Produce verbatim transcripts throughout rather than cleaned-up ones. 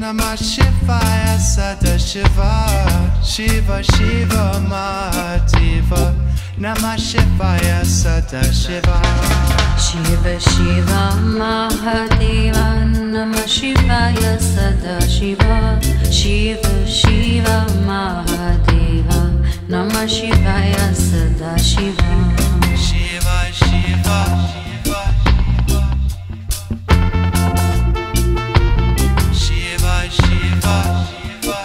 Namah Shivaya Sada Shiva, Shiva Shiva Mahadeva. Namah Shivaya Sada Shiva, Shiva Shiva Mahadeva. Namah Shivaya Sada Shiva, Shiva Shiva Mahadeva. Namah Shivaya Sada Shiva, Shiva Shiva Shiva Shiva Shiva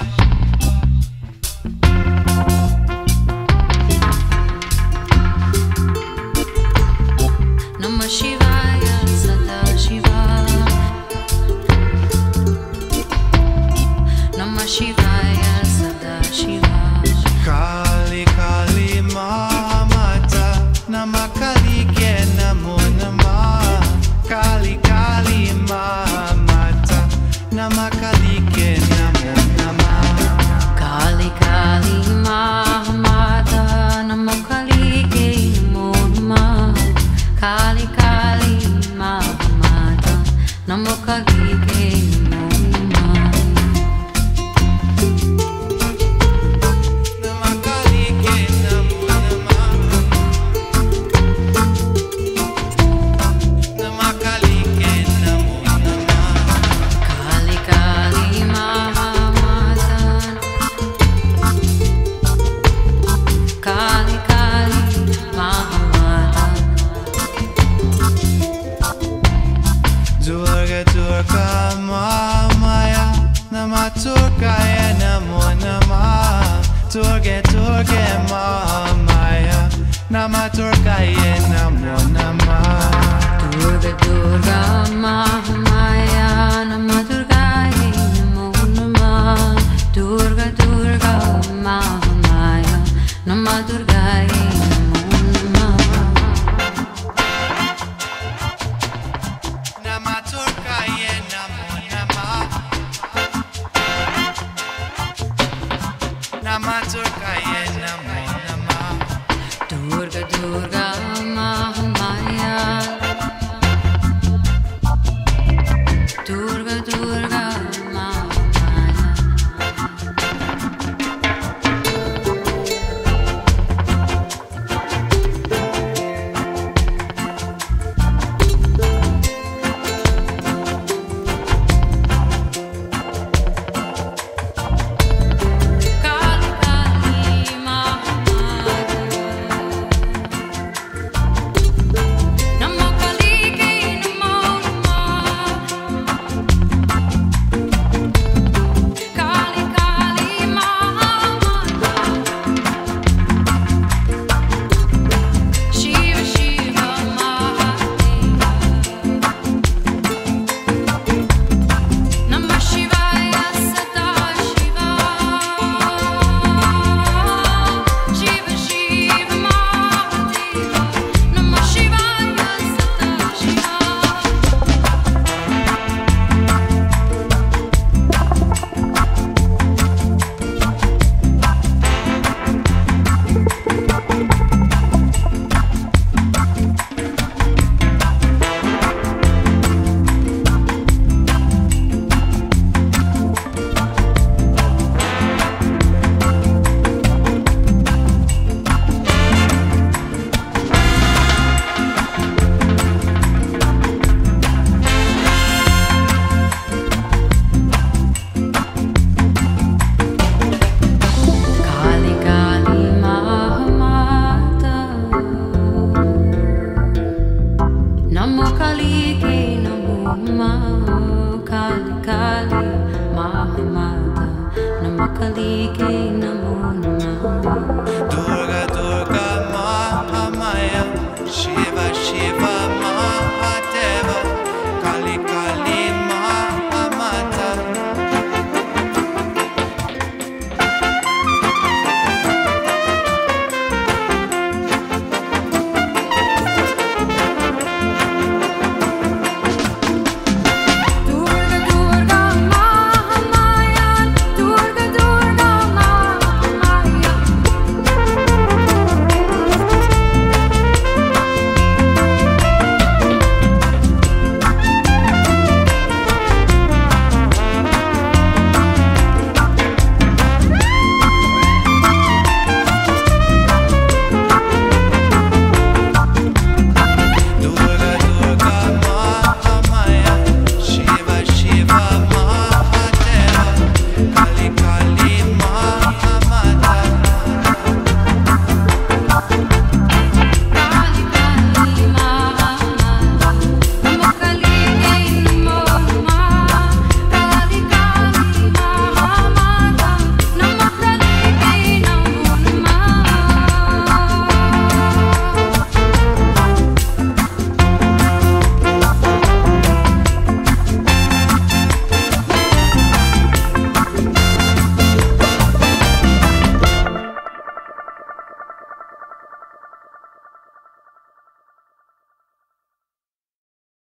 Namah Shivaya Sada Shiva, Namah Shivaya Sada Shiva. Kali Kali Mahamata, Namah Kalike Namo Namah. Kali Kali Mahamata, Namah Kalike Namo Namah. Kali Kali Mahamata, Namo Kalike Namo Namah. Kali Kali Mahamata, Namo Kalike Namo Namah. Namah Kalike Namo Namah. Namah Kalike Namo Namah. Kali Kali Mahamata, Kali Kali Mahamata. Durga Durga Mahamaya, Namah Durgaya Namo Namah. Durga Durga Mahamaya, Namah Durgaya Namo Namah. Durga Durga Mahamaya, Namah Durgaya Namo Namah. Durga Durga Mahamaya, Namah Durgaya Namo Namah. Namah Durgaya Namo Namah. Namah Durgaya Namo Namah. Durga Durga Mahamaya, Durga Durga Mahamaya. Kali Kali Mahamaya, Namo Kalike Namo Namah. Kali Kali Mahamaya, Shiva Shiva Mahadeva. Namah Shivaya Sada Shiva, Shiva Shiva Mahadeva. Namah Shivaya Sada Shiva. Kali Kali Mahamata, Namo Kalike Namo Namah. Kali Kali Mahamata, Namo Kalike